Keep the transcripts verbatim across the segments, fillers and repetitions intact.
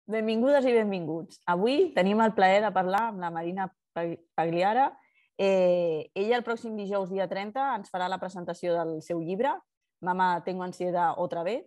Benvingudes i benvinguts. Avui tenim el plaer de parlar amb la Marina Pagliara. Eh, ella el pròxim dijous, dia trenta, ens farà la presentació del seu llibre, Mamá, tengo ansiedad otra vez,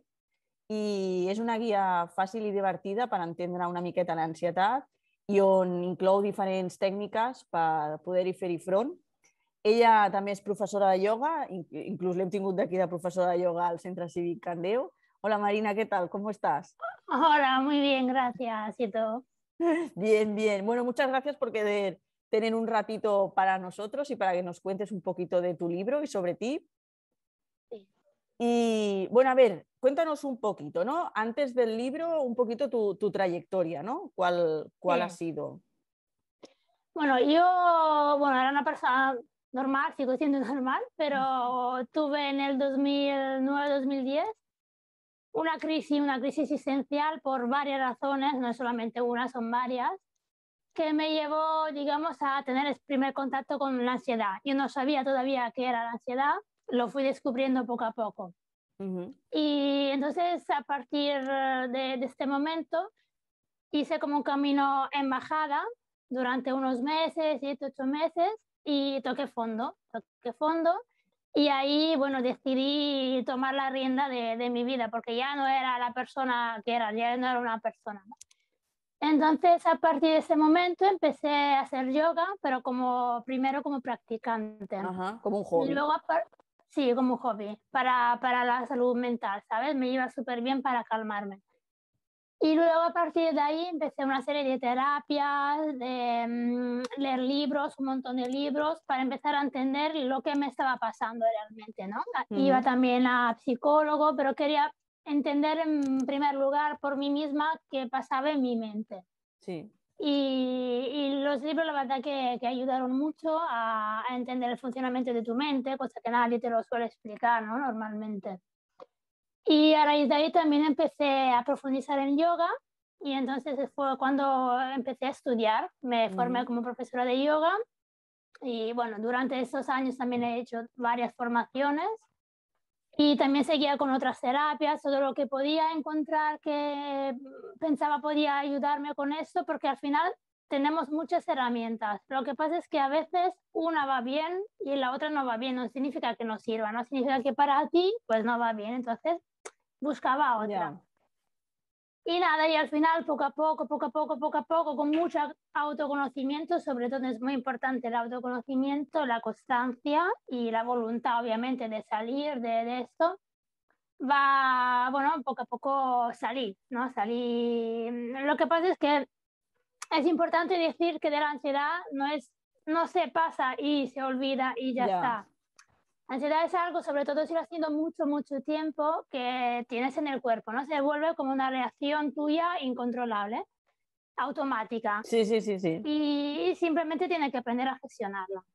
i és una guia fàcil i divertida per entendre una miqueta l'ansietat i on inclou diferents tècniques per poder-hi fer-hi front. Ella també és professora de ioga, inclús l'hem tingut d'aquí de professora de ioga al Centre Cívic Candeo. Hola Marina, ¿qué tal? ¿Cómo estás? Hola, muy bien, gracias. ¿Y tú? Bien, bien. Bueno, muchas gracias por querer tener un ratito para nosotros y para que nos cuentes un poquito de tu libro y sobre ti. Sí. Y bueno, a ver, cuéntanos un poquito, ¿no? Antes del libro, un poquito tu, tu trayectoria, ¿no? ¿Cuál, cuál Sí. ha sido? Bueno, yo, bueno, era una persona normal, sigo siendo normal, pero tuve en el dos mil nueve dos mil diez una crisis, una crisis existencial por varias razones, no es solamente una, son varias, que me llevó, digamos, a tener el primer contacto con la ansiedad. Yo no sabía todavía qué era la ansiedad, lo fui descubriendo poco a poco. Uh-huh. Y entonces, a partir de, de este momento, hice como un camino en bajada durante unos meses, siete, ocho meses, y toqué fondo, toqué fondo. Y ahí, bueno, decidí tomar la rienda de, de mi vida, porque ya no era la persona que era, ya no era una persona. Entonces, a partir de ese momento, empecé a hacer yoga, pero como, primero como practicante. Ajá, como un hobby. Y luego, sí, como un hobby, para, para la salud mental, ¿sabes? Me iba súper bien para calmarme. Y luego a partir de ahí empecé una serie de terapias, de um, leer libros, un montón de libros, para empezar a entender lo que me estaba pasando realmente, ¿no? Uh-huh. Iba también a psicólogo, pero quería entender en primer lugar por mí misma qué pasaba en mi mente. Sí. Y, y los libros la verdad que, que ayudaron mucho a, a entender el funcionamiento de tu mente, cosa que nadie te lo suele explicar, ¿no? Normalmente. Y a raíz de ahí también empecé a profundizar en yoga y entonces fue cuando empecé a estudiar. Me formé uh-huh. como profesora de yoga y bueno, durante estos años también he hecho varias formaciones y también seguía con otras terapias, todo lo que podía encontrar que pensaba podía ayudarme con esto, porque al final tenemos muchas herramientas. Lo que pasa es que a veces una va bien y la otra no va bien. No significa que no sirva, no significa que para ti pues no va bien. Entonces buscaba otra. Yeah. Y nada, y al final, poco a poco, poco a poco, poco a poco, con mucho autoconocimiento, sobre todo es muy importante el autoconocimiento, la constancia y la voluntad, obviamente, de salir de, de esto, va, bueno, poco a poco salir, ¿no? Salir. Lo que pasa es que es importante decir que de la ansiedad no es, no se pasa y se olvida y ya Yeah. está. Ansiedad es algo, sobre todo si lo has tenido mucho, mucho tiempo, que tienes en el cuerpo, ¿no? Se vuelve como una reacción tuya incontrolable, automática. Sí, sí, sí, sí. Y simplemente tienes que aprender a gestionarla.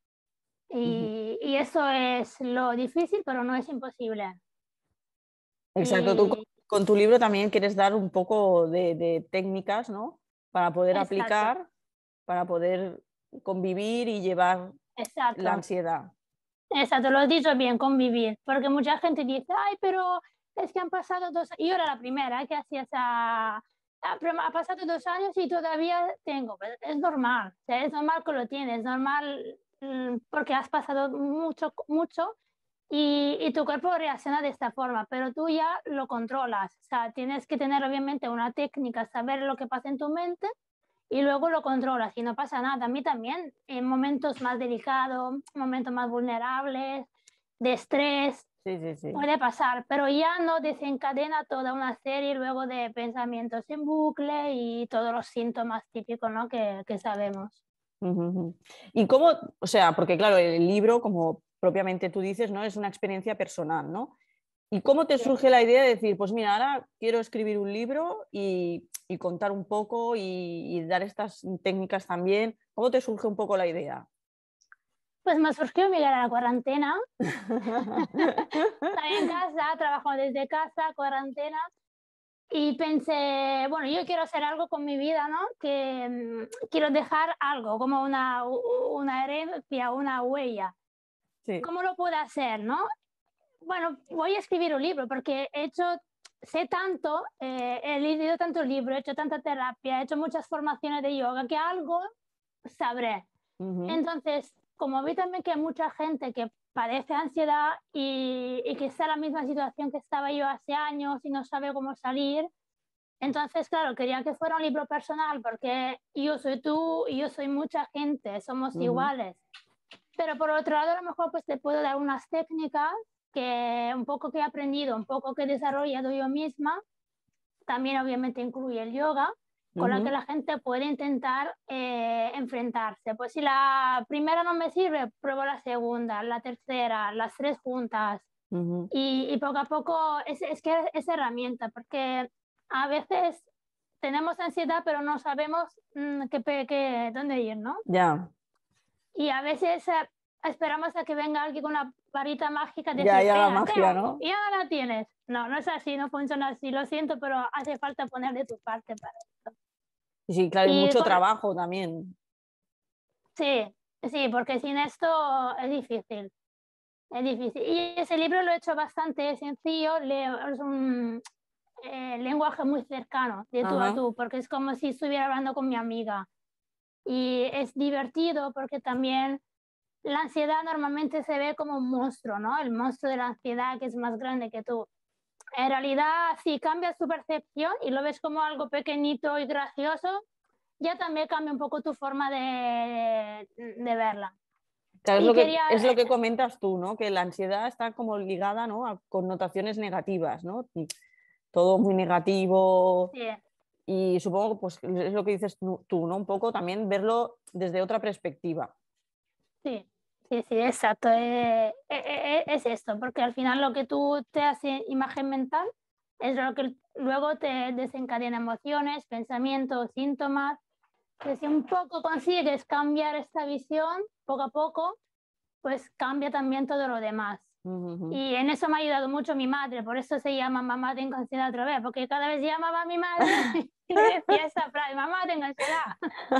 Y, uh-huh. y eso es lo difícil, pero no es imposible. Exacto, y... tú con, con tu libro también quieres dar un poco de, de técnicas, ¿no? Para poder Exacto. aplicar, para poder convivir y llevar Exacto. la ansiedad. Exacto, lo has dicho bien, convivir, porque mucha gente dice, ay, pero es que han pasado dos años, yo era la primera que hacía esa, ha pasado dos años y todavía tengo, es normal, o sea, es normal que lo tienes, es normal porque has pasado mucho, mucho y, y tu cuerpo reacciona de esta forma, pero tú ya lo controlas, o sea, tienes que tener obviamente una técnica, saber lo que pasa en tu mente, y luego lo controlas y no pasa nada. A mí también, en momentos más delicados, momentos más vulnerables, de estrés, sí, sí, sí. puede pasar, pero ya no desencadena toda una serie luego de pensamientos en bucle y todos los síntomas típicos, ¿no? que, que sabemos. Uh-huh. Y cómo, o sea, porque claro, el libro, como propiamente tú dices, ¿no? Es una experiencia personal, ¿no? ¿Y cómo te surge la idea de decir, pues mira, ahora quiero escribir un libro y, y contar un poco y, y dar estas técnicas también? ¿Cómo te surge un poco la idea? Pues me surgió mirar a la cuarentena. Estaba en casa, trabajo desde casa, cuarentena. Y pensé, bueno, yo quiero hacer algo con mi vida, ¿no? Que um, quiero dejar algo, como una, una herencia, una huella. Sí. ¿Cómo lo puedo hacer, no? Bueno, voy a escribir un libro porque he hecho sé tanto, eh, he leído tantos libros, he hecho tanta terapia, he hecho muchas formaciones de yoga, que algo sabré. Ujú, Entonces, como vi también que hay mucha gente que padece ansiedad y, y que está en la misma situación que estaba yo hace años y no sabe cómo salir, entonces, claro, quería que fuera un libro personal porque yo soy tú y yo soy mucha gente, somos ujú, iguales. Pero por otro lado, a lo mejor pues te puedo dar unas técnicas que un poco que he aprendido, un poco que he desarrollado yo misma, también obviamente incluye el yoga, con la que ujú, la gente puede intentar eh, enfrentarse. Pues si la primera no me sirve, pruebo la segunda, la tercera, las tres juntas. ujú. Y, y poco a poco es, es que es herramienta, porque a veces tenemos ansiedad, pero no sabemos mm, qué, pe- qué- dónde ir, ¿no? Ya, Y a veces eh, esperamos a que venga alguien con una varita mágica y ya, decir, ya la tenga, magia, tenga, ¿no? y ahora la tienes. No, no es así, no funciona así, lo siento, pero hace falta poner de tu parte para esto. Y sí, claro, y Y mucho con, trabajo también. sí, sí, porque sin esto es difícil, es difícil. Y ese libro lo he hecho bastante sencillo, le- es un eh, lenguaje muy cercano, de tú a Ajá. tú, porque es como si estuviera hablando con mi amiga. Y es divertido porque también la ansiedad normalmente se ve como un monstruo, ¿no? El monstruo de la ansiedad que es más grande que tú. En realidad, si cambias tu percepción y lo ves como algo pequeñito y gracioso, ya también cambia un poco tu forma de, de verla. Claro, es Y lo que, quería, es lo eh, que comentas tú, ¿no? Que la ansiedad está como ligada, ¿no? A connotaciones negativas, ¿no? Todo muy negativo sí, y supongo pues es lo que dices tú, tú, ¿no? Un poco también verlo desde otra perspectiva. sí, sí, sí, exacto. Eh, eh, eh, es esto, porque al final lo que tú te hace imagen mental es lo que luego te desencadena emociones, pensamientos, síntomas. Que si un poco consigues cambiar esta visión, poco a poco, pues cambia también todo lo demás. Uh -huh. Y en eso me ha ayudado mucho mi madre, por eso se llama Mamá tengo ansiedad otra vez, porque cada vez llamaba a mi madre y le decía esa frase, Mamá tengo ansiedad.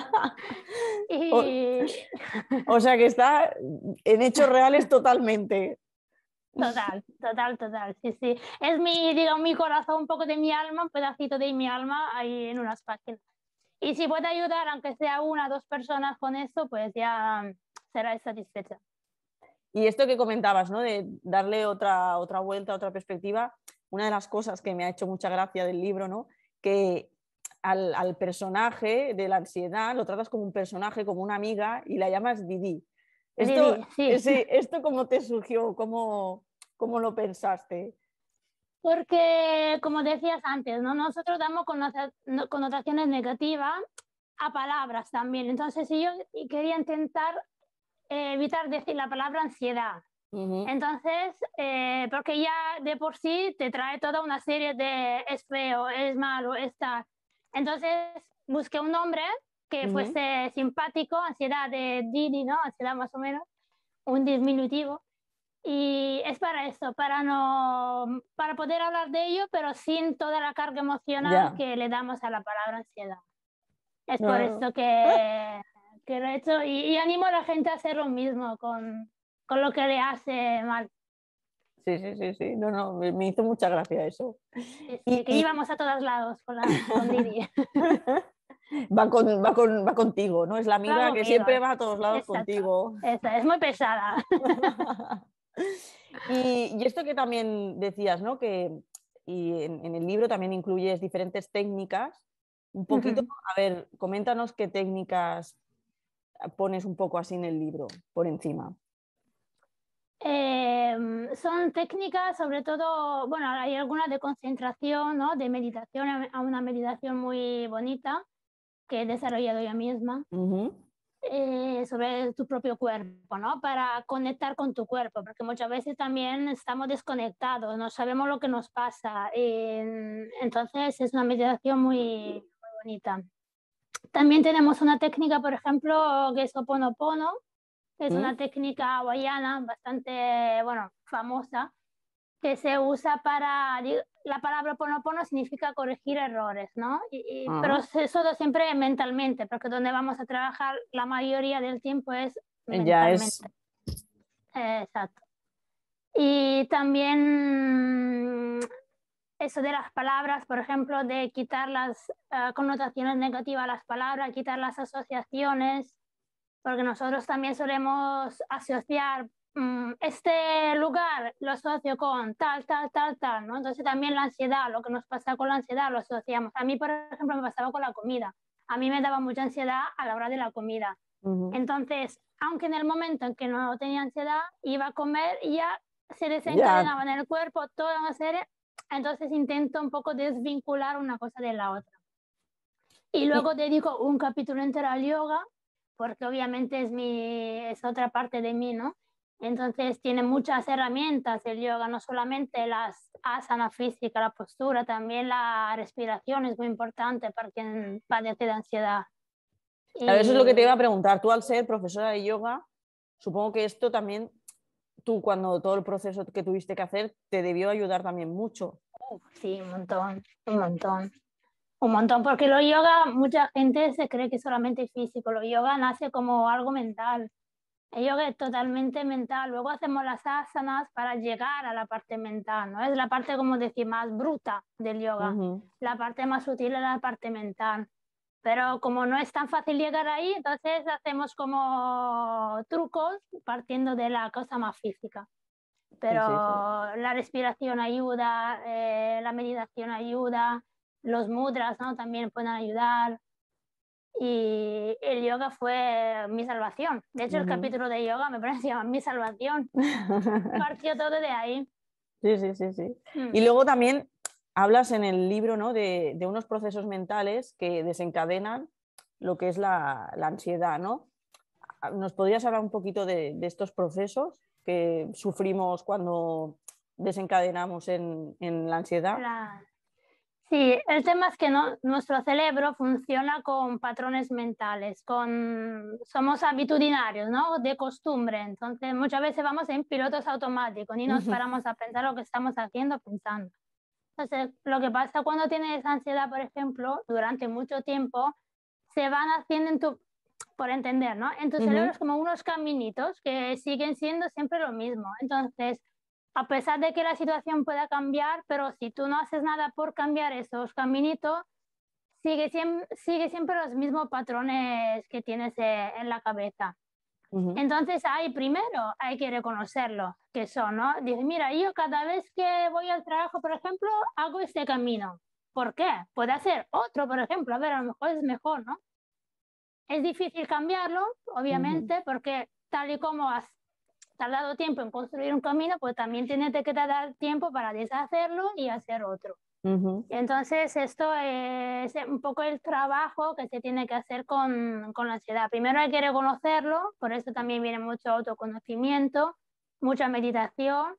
o, Y o sea que está en hechos reales totalmente. total, total, total, sí, sí. Es mi, digamos, mi corazón, un poco de mi alma, un pedacito de mi alma ahí en unas páginas. Y si puede ayudar, aunque sea una o dos personas con eso, pues ya será satisfecha. Y esto que comentabas, ¿no? De darle otra, otra vuelta, otra perspectiva, una de las cosas que me ha hecho mucha gracia del libro, ¿no? Que al, al personaje de la ansiedad lo tratas como un personaje, como una amiga, y la llamas Didi. Esto, Didi, sí. sí, ¿esto cómo te surgió? ¿Cómo, cómo lo pensaste? Porque, como decías antes, ¿no? Nosotros damos connotaciones negativas a palabras también. Entonces, yo quería intentar eh, evitar decir la palabra ansiedad. Uh -huh. Entonces, eh, porque ya de por sí te trae toda una serie de es feo, es malo, está. Entonces, busqué un nombre que Uh -huh. fuese simpático, ansiedad de Didi, ¿no? Ansiedad más o menos, un diminutivo. Y es para eso, para, no, para poder hablar de ello, pero sin toda la carga emocional Ya. que le damos a la palabra ansiedad. Es No, por no, no. eso que, que lo he hecho y, y animo a la gente a hacer lo mismo con, con lo que le hace mal. Sí, sí, sí, sí. No, no, me, me hizo mucha gracia eso. Sí, Y, sí, que y... íbamos a todos lados con, la, con Didi. va, con, va, con, va contigo, ¿no? Es la Va amiga que conmigo. siempre va a todos lados Exacto. contigo. Esa, es muy pesada. y, y, esto que también decías, ¿no? Que y en, en, el libro también incluyes diferentes técnicas. Un poquito, a ver, coméntanos qué técnicas pones un poco así en el libro, por encima. Eh, son técnicas, sobre todo, bueno, hay algunas de concentración, ¿no? De meditación, a una meditación muy bonita que he desarrollado yo misma. Uh -huh. Eh, sobre tu propio cuerpo, ¿no? Para conectar con tu cuerpo, porque muchas veces también estamos desconectados, no sabemos lo que nos pasa. Eh, entonces es una meditación muy, muy bonita. También tenemos una técnica, por ejemplo, que es Ho'oponopono, que es una ¿Mm? técnica hawaiana bastante, bueno, famosa, que se usa para, la palabra Ho'oponopono significa corregir errores, ¿no? Y, y, pero Ah, eso siempre mentalmente, porque donde vamos a trabajar la mayoría del tiempo es ya es. mentalmente. Eh, exacto. Y también eso de las palabras, por ejemplo, de quitar las uh, connotaciones negativas a las palabras, quitar las asociaciones, porque nosotros también solemos asociar um, este lugar, lo asocio con tal, tal, tal, tal, ¿no? Entonces también la ansiedad, lo que nos pasa con la ansiedad lo asociamos. A mí, por ejemplo, me pasaba con la comida. A mí me daba mucha ansiedad a la hora de la comida. Uh-huh. Entonces, aunque en el momento en que no tenía ansiedad, iba a comer y ya se desencadenaba yeah. en el cuerpo toda una serie. Entonces intento un poco desvincular una cosa de la otra. Y luego dedico un capítulo entero al yoga, porque obviamente es, mi, es otra parte de mí, ¿no? Entonces tiene muchas herramientas el yoga, no solamente las asanas físicas, la postura, también la respiración es muy importante para quien padece de ansiedad. Y... Eso es lo que te iba a preguntar. Tú, al ser profesora de yoga, supongo que esto también, tú cuando todo el proceso que tuviste que hacer, te debió ayudar también mucho. Uf, sí, un montón, un montón. Un montón, porque lo yoga, mucha gente se cree que es solamente físico, lo yoga nace como algo mental. El yoga es totalmente mental. Luego hacemos las asanas para llegar a la parte mental, ¿no? Es la parte, como decir, más bruta del yoga. Uh-huh. La parte más sutil es la parte mental. Pero como no es tan fácil llegar ahí, entonces hacemos como trucos partiendo de la cosa más física. Pero sí, sí, sí. La respiración ayuda, eh, la meditación ayuda, los mudras, ¿no? También pueden ayudar. Y el yoga fue mi salvación. De hecho, uh-huh. el capítulo de yoga me parece que se llama Mi Salvación. Partió todo de ahí. Sí, sí, sí, sí. Mm. Y luego también hablas en el libro, ¿no? de, de unos procesos mentales que desencadenan lo que es la, la ansiedad, ¿no? ¿Nos podrías hablar un poquito de, de estos procesos que sufrimos cuando desencadenamos en, en la ansiedad? La... Sí, el tema es que no, nuestro cerebro funciona con patrones mentales, con, somos habitudinarios, ¿no? De costumbre, entonces muchas veces vamos en pilotos automáticos y nos paramos a pensar lo que estamos haciendo pensando. Entonces, lo que pasa cuando tienes ansiedad, por ejemplo, durante mucho tiempo, se van haciendo en tu, por entender, ¿no? En tu uh-huh. cerebro es como unos caminitos que siguen siendo siempre lo mismo. Entonces, a pesar de que la situación pueda cambiar, pero si tú no haces nada por cambiar esos caminitos, sigue siempre, sigue siempre los mismos patrones que tienes en la cabeza. Uh-huh. Entonces, ahí primero hay que reconocerlo, que son, ¿no? Dices, mira, yo cada vez que voy al trabajo, por ejemplo, hago este camino. ¿Por qué? Puede hacer otro, por ejemplo, a ver, a lo mejor es mejor, ¿no? Es difícil cambiarlo, obviamente, uh-huh. porque tal y como has tardado tiempo en construir un camino, pues también tienes que dar tiempo para deshacerlo y hacer otro. Uh-huh. Entonces, esto es un poco el trabajo que se tiene que hacer con, con la ansiedad. Primero hay que reconocerlo, por eso también viene mucho autoconocimiento, mucha meditación,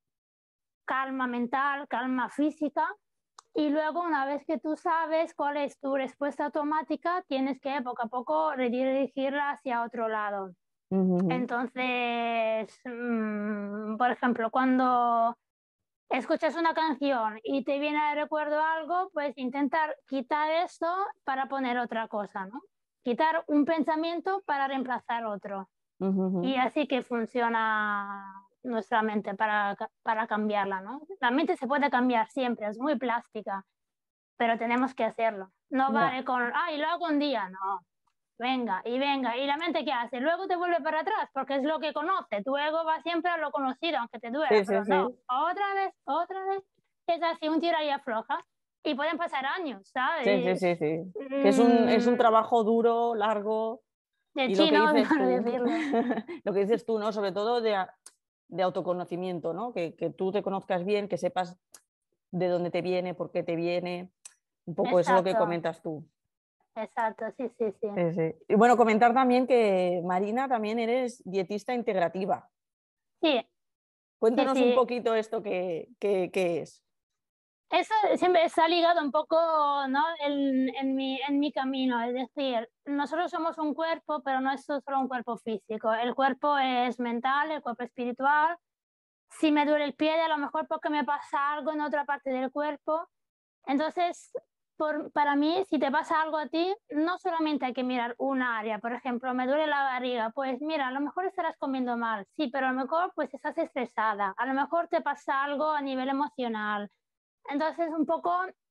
calma mental, calma física. Y luego, una vez que tú sabes cuál es tu respuesta automática, tienes que poco a poco redirigirla hacia otro lado. Uh-huh. Entonces, mmm, por ejemplo, cuando escuchas una canción y te viene de recuerdo algo, pues intentar quitar esto para poner otra cosa, ¿no? Quitar un pensamiento para reemplazar otro. Uh-huh. Y así que funciona nuestra mente para, para cambiarla, ¿no? La mente se puede cambiar siempre, es muy plástica, pero tenemos que hacerlo. No yeah. vale con, ay, lo hago un día, no. Venga, y venga, ¿y la mente qué hace? Luego te vuelve para atrás, porque es lo que conoce. Tu ego va siempre a lo conocido, aunque te duela, sí, pero sí, no. Sí. Otra vez, otra vez. Es así, un tira y afloja. Y pueden pasar años, ¿sabes? Sí, sí, sí, sí. Mm. Que es un, es un trabajo duro, largo. De y chino, lo que dices para tú, decirlo. Lo que dices tú, ¿no? Sobre todo de, de autoconocimiento, ¿no? Que, que tú te conozcas bien, que sepas de dónde te viene, por qué te viene. Un poco eso es lo que comentas tú. Exacto, sí, sí, sí, sí, sí. Y bueno, comentar también que, Marina, también eres dietista integrativa. Sí. Cuéntanos sí, sí. un poquito esto que, que, que es. Eso siempre está ligado un poco, ¿no? en, en, mi, en mi camino, es decir, nosotros somos un cuerpo, pero no es solo un cuerpo físico. El cuerpo es mental, el cuerpo espiritual. Si me duele el pie, a lo mejor porque me pasa algo en otra parte del cuerpo. Entonces, por, para mí, si te pasa algo a ti, no solamente hay que mirar un área. Por ejemplo, me duele la barriga, pues mira, a lo mejor estarás comiendo mal, sí, pero a lo mejor pues estás estresada, a lo mejor te pasa algo a nivel emocional, Entonces, un poco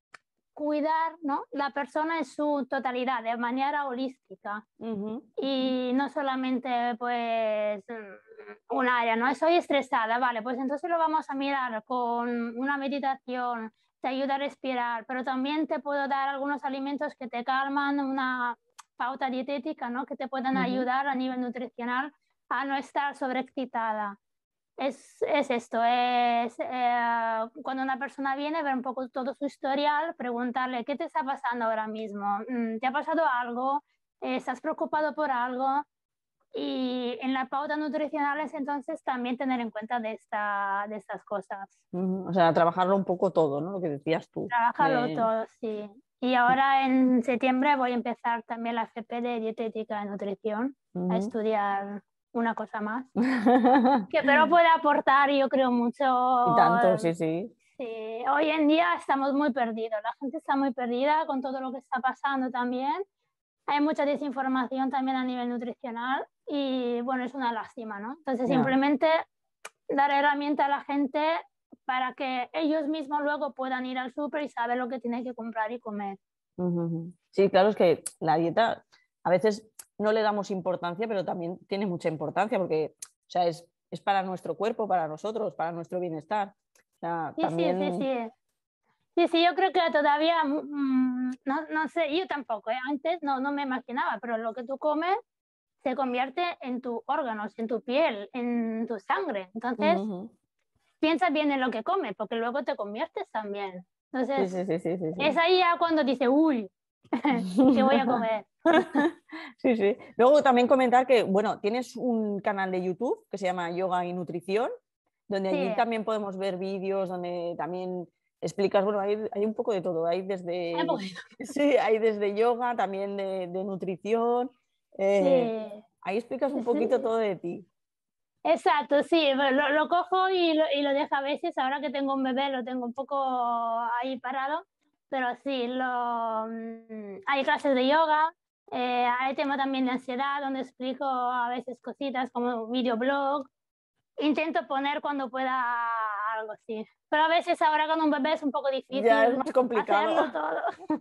cuidar, ¿no?, la persona en su totalidad, de manera holística. Ujú. Y no solamente, pues, un área, ¿no? Estoy estresada, vale, pues entonces lo vamos a mirar con una meditación, te ayuda a respirar, pero también te puedo dar algunos alimentos que te calman, una pauta dietética, ¿no?, que te puedan Ujú. ayudar a nivel nutricional a no estar sobreexcitada. Es, es esto, es eh, cuando una persona viene, ver un poco todo su historial, preguntarle, ¿qué te está pasando ahora mismo? Mm, ¿Te ha pasado algo? Eh, ¿Estás preocupado por algo? Y en la pauta nutricionales, entonces, también tener en cuenta de, esta, de estas cosas. Ujú. O sea, trabajarlo un poco todo, ¿no? Lo que decías tú. Trabajarlo De... todo, sí. Y ahora en septiembre voy a empezar también la F P de dietética y nutrición, a Ujú. estudiar una cosa más, que pero puede aportar, yo creo, mucho. Y tanto, sí, sí. Sí, hoy en día estamos muy perdidos, la gente está muy perdida con todo lo que está pasando también. Hay mucha desinformación también a nivel nutricional y bueno, es una lástima, ¿no? Entonces, Ya. simplemente dar herramienta a la gente para que ellos mismos luego puedan ir al súper y saber lo que tienen que comprar y comer. Ujú, ujú. Sí, claro, es que la dieta a veces no le damos importancia, pero también tiene mucha importancia porque, o sea, es, es para nuestro cuerpo, para nosotros, para nuestro bienestar. O sea, Sí, sí, sí, también, sí. Sí, sí, yo creo que todavía, mm, no, no sé, yo tampoco, ¿eh? Antes no, no me imaginaba, pero lo que tú comes se convierte en tus órganos, en tu piel, en tu sangre. ujú, Entonces, ujú. piensa bien en lo que comes, porque luego te conviertes también. Sí, Entonces, sí, sí, sí, sí, es sí. ahí ya cuando dice, uy, ¿qué voy a comer? Sí, sí. Luego también comentar que, bueno, tienes un canal de YouTube que se llama Yoga y Nutrición, donde Sí, allí también podemos ver vídeos, donde también explicas, bueno, hay, hay un poco de todo, hay un desde, poquito. sí, hay desde yoga, también de, de nutrición, eh, Sí, ahí explicas un poquito sí. todo de ti. Exacto, sí, lo, lo cojo y lo, y lo dejo a veces, ahora que tengo un bebé lo tengo un poco ahí parado, pero sí, lo, mm, hay clases de yoga, eh, hay tema también de ansiedad donde explico a veces cositas como videoblog, intento poner cuando pueda algo así, pero a veces ahora con un bebé es un poco Ya es difícil más complicado. hacerlo todo.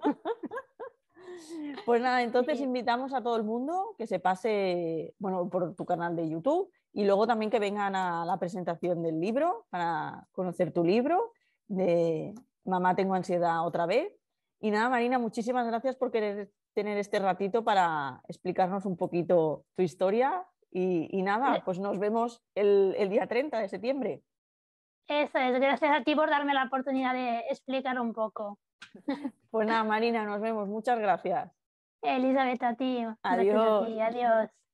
Pues nada, entonces Sí. invitamos a todo el mundo que se pase, bueno, por tu canal de YouTube y luego también que vengan a la presentación del libro para conocer tu libro de Mamá tengo ansiedad otra vez. Y nada, Marina, muchísimas gracias por querer tener este ratito para explicarnos un poquito tu historia y, y nada, pues nos vemos el, el día treinta de septiembre. Eso es, gracias a ti por darme la oportunidad de explicar un poco. Pues nada, Marina, nos vemos. Muchas gracias. Elizabeth, a ti, gracias a Adiós. ti, adiós.